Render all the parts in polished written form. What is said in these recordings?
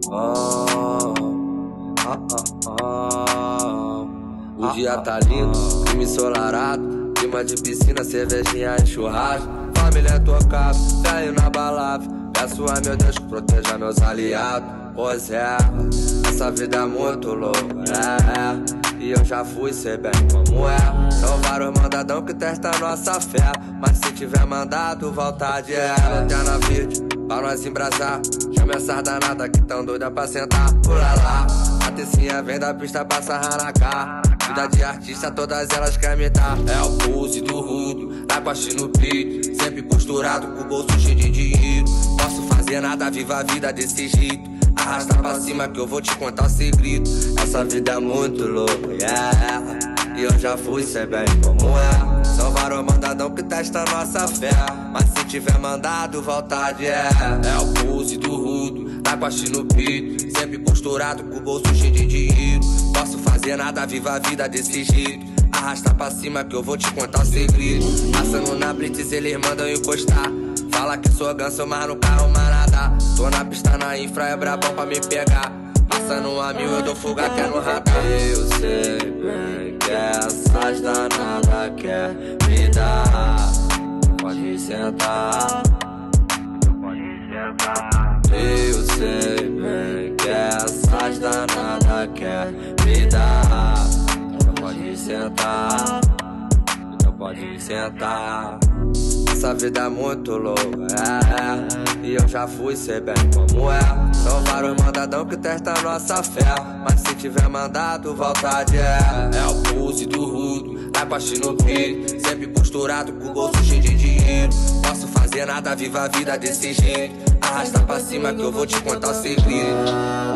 O dia tá lindo, clima ensolarado, clima de piscina, cervejinha e churrasco. Família tocada, velho na balada. Peço a meu Deus que proteja meus aliados. Pois é, essa vida é muito louca, e eu já fui, sei bem como é. São vários mandadão que testam nossa fé, mas se tiver mandado, volta de lanterna verde pra nós embrasar. Chama essas danadas que tão doida pra sentar. Pula lá, a tecinha vem da pista pra sarrar na cara. Vida de artista, todas elas querem me dar. É o pulse do rudo, tá com a no peito, sempre posturado com o bolso cheio de dinheiro. Posso fazer nada, viva a vida desse jeito. Arrasta pra cima que eu vou te contar o segredo. Essa vida é muito louca, e eu já fui, sei bem como é. São vários mandadão que testam nossa fé, mas se tiver mandado, volta de é o pulse do rudo, tá com a no peito, sempre posturado com o bolso cheio de dinheiro. Posso fazer nada, viva a vida desse jeito. Arrasta pra cima que eu vou te contar o segredo. Passando na blitz, eles mandam encostar. Fala que sou ganso, mas no carro manada. Tô na pista, na infra, é brabão pra me pegar. Passando a 1000, eu dou fuga até no radar. Eu sei bem que essas danadas quer me dar. Pode sentar, pode sentar. Eu sei bem que essas danadas quer me dar. Pode sentar, então pode sentar. Essa vida é muito louca, e eu já fui, sei bem como é. São vários mandadão que testam nossa fé, mas se tiver mandado, volta de é o pulse do rudo, tá com a no peito, sempre posturado com o bolso cheio de dinheiro. Posso fazer nada, viva a vida desse jeito. Arrasta pra cima que eu vou te contar o segredo.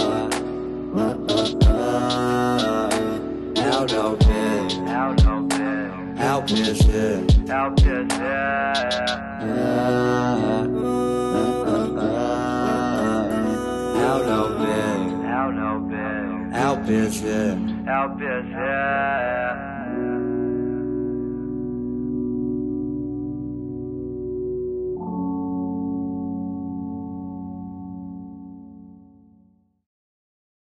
É o PG, é o PG. É o PG, é o PG.